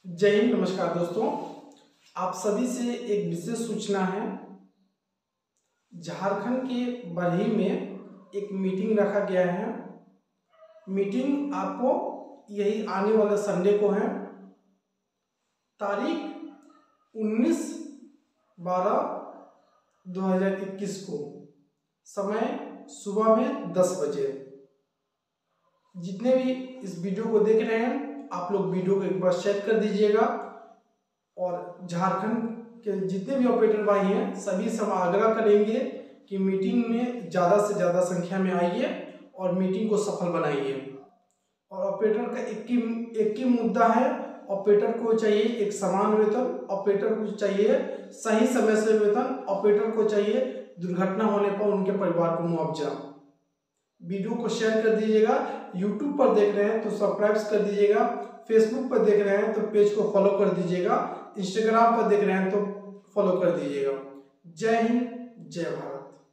जय हिंद। नमस्कार दोस्तों, आप सभी से एक विशेष सूचना है। झारखंड के बरही में एक मीटिंग रखा गया है। मीटिंग आपको यही आने वाले संडे को है, तारीख 19/12/2021 को, समय सुबह में 10 बजे। जितने भी इस वीडियो को देख रहे हैं, आप लोग वीडियो को एक बार शेयर कर दीजिएगा और झारखंड के जितने भी ऑपरेटर भाई हैं सभी से हम आग्रह करेंगे कि मीटिंग में ज़्यादा से ज़्यादा संख्या में आइए और मीटिंग को सफल बनाइए। और ऑपरेटर का एक ही मुद्दा है, ऑपरेटर को चाहिए एक समान वेतन, ऑपरेटर को चाहिए सही समय से वेतन, ऑपरेटर को चाहिए दुर्घटना होने पर उनके परिवार को मुआवजा। वीडियो को शेयर कर दीजिएगा। यूट्यूब पर देख रहे हैं तो सब्सक्राइब कर दीजिएगा, फेसबुक पर देख रहे हैं तो पेज को फॉलो कर दीजिएगा, इंस्टाग्राम पर देख रहे हैं तो फॉलो कर दीजिएगा। जय हिंद, जय भारत।